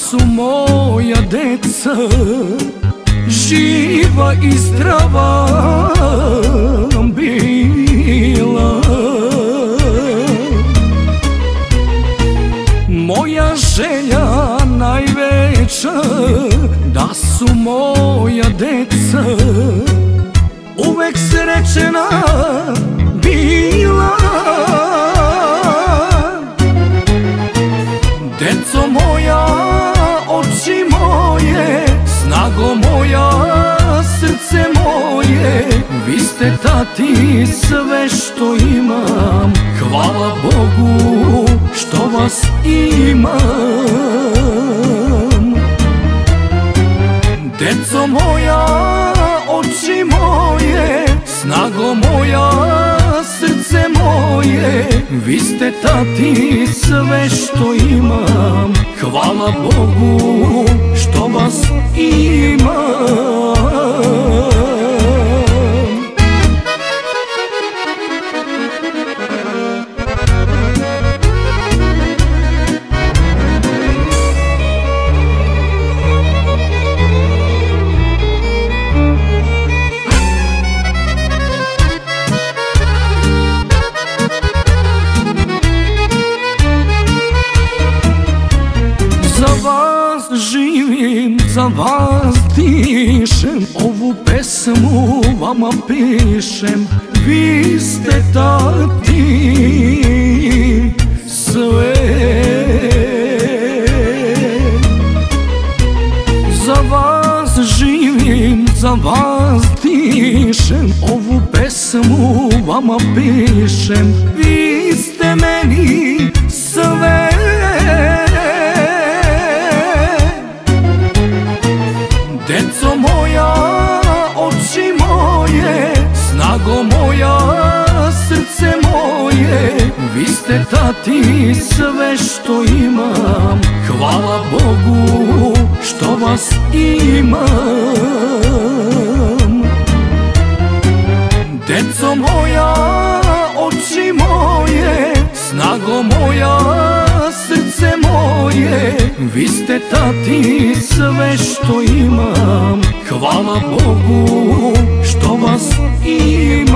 su moja deca živa i zdrava bila. Moja želja najveća da su moja deca uvek srećena bila. Deco moja, oči moje, snago moja, srce moje, vi ste tati sve što imam. Hvala Bogu što vas imam. Deco moja, oči moje, snago moja, srce moje, vi ste tati sve što imam. Hvala Bogu što vas imam. Za vas živim, za vas dišem, ovu pesmu vama pišem. Vi ste tati sve. Za vas živim, za vas dišem, ovu pesmu vama pišem. Vi ste meni sve. Deco moja, oči moje, snago moja, srce moje, vi ste tati sve što imam. Hvala Bogu što vas imam. Deco moja, oči moje, snago moja, srce moje, vi ste tati sve što imam. Hvala Bogu što vas imam.